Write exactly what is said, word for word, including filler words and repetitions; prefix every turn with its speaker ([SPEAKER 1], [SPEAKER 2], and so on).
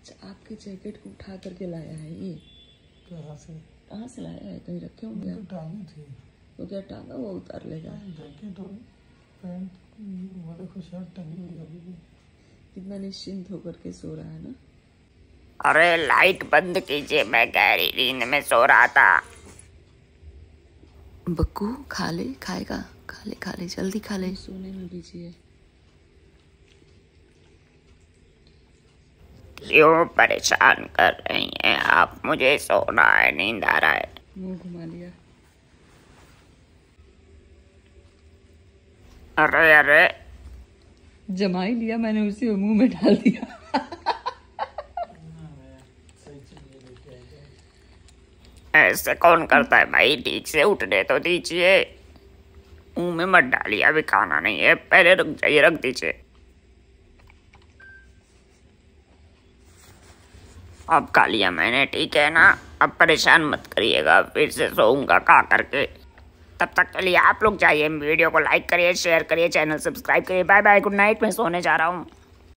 [SPEAKER 1] आपके जैकेट को उठा करके लाया है ये?
[SPEAKER 2] कहाँ से
[SPEAKER 1] कहाँ से लाया है? कहीं रखे होंगे?
[SPEAKER 2] तो टांगी थी।
[SPEAKER 1] तो क्या टांगा वो उतार लेगा?
[SPEAKER 2] जैकेट और पैंट वाले को शर्ट टंगी हुई अभी भी।
[SPEAKER 1] कितना निश्चिंत होकर के सो रहा है ना।
[SPEAKER 3] अरे लाइट बंद कीजिए, मैं गहरी नींद में सो रहा था।
[SPEAKER 1] बक्कू खा ले, खाएगा? खा ले खा ले, जल्दी खा ले। सोने में दीजिए।
[SPEAKER 3] क्यों परेशान कर रही हैं आप मुझे? सोना है, नींद आ रहा है।
[SPEAKER 1] मुंह घुमा लिया।
[SPEAKER 3] अरे अरे
[SPEAKER 1] जमा ही लिया मैंने, उसी मुंह में डाल दिया।
[SPEAKER 3] ऐसे कौन करता है भाई? ठीक से उठने तो दीजिए, मुंह में मत डालिए, अभी खाना नहीं है, पहले रुक जाइए, रख दीजिए। अब खा लिया मैंने, ठीक है ना? अब परेशान मत करिएगा, फिर से सोऊंगा खा करके। तब तक के लिए आप लोग जाइए, वीडियो को लाइक करिए, शेयर करिए, चैनल सब्सक्राइब करिए। बाय बाय, गुड नाइट, मैं सोने जा रहा हूँ।